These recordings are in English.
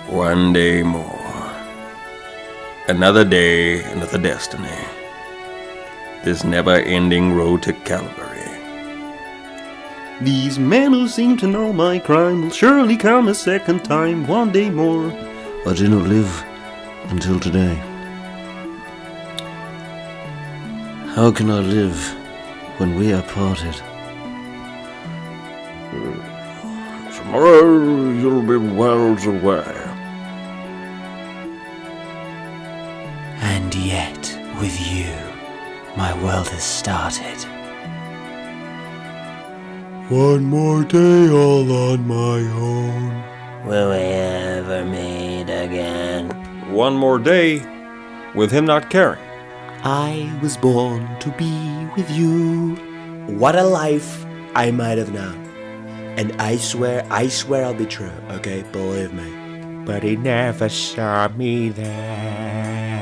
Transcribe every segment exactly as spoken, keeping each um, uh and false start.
One day more. Another day, another destiny. This never-ending road to Calvary. These men who seem to know my crime will surely come a second time, one day more. I did not live until today. How can I live when we are parted? Tomorrow you'll be worlds away. And yet, with you, my world has started. One more day all on my own. Will we ever meet again? One more day with him not caring. I was born to be with you. What a life I might have known. And I swear, I swear I'll be true, okay? Believe me. But he never saw me there.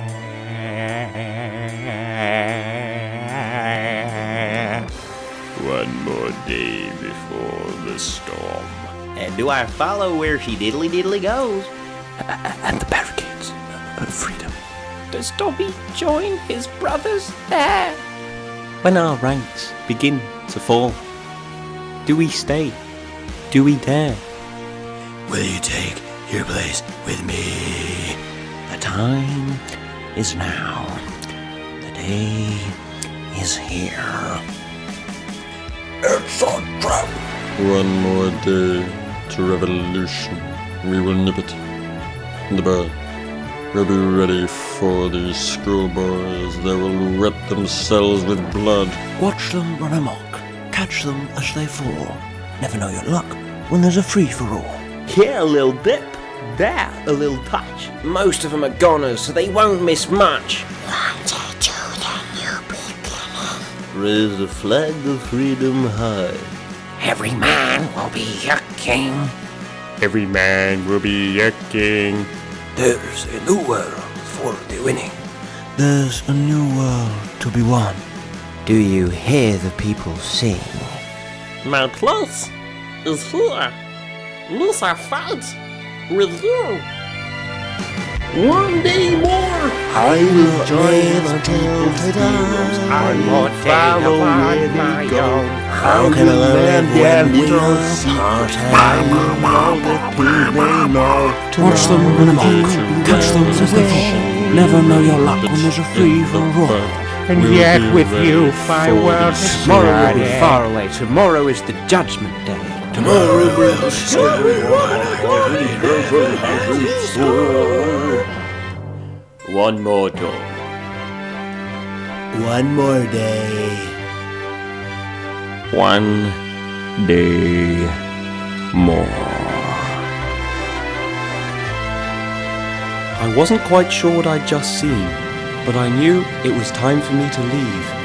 One more day before the storm. And do I follow where she diddly diddly goes? And the barricades of freedom. Does Dobby join his brothers there? When our ranks begin to fall, do we stay? Do we dare? Will you take your place with me? The time is now. The day is here. It's a trap! One more day to revolution. We will nip it in the bud. We'll be ready for these schoolboys. They will wet themselves with blood. Watch them run amok. Catch them as they fall. Never know your luck when there's a free-for-all. Here a little dip, there a little touch. Most of them are goners, so they won't miss much. Raise the flag of freedom high. Every man will be a king. Every man will be a king. There's a new world for the winning. There's a new world to be won. Do you hear the people sing? My place is here. This I fight with you. One day more, I will join the people to dance. I'm not follow where they go. How can I live when we are parted? Watch them run amok, catch them as they fall. Never know your luck when there's a free-for-all. And yet with you, my world is tomorrow will be far away. Tomorrow is the judgment day. Tomorrow will show everyone One more time. One more day. One day more. I wasn't quite sure what I'd just seen, but I knew it was time for me to leave.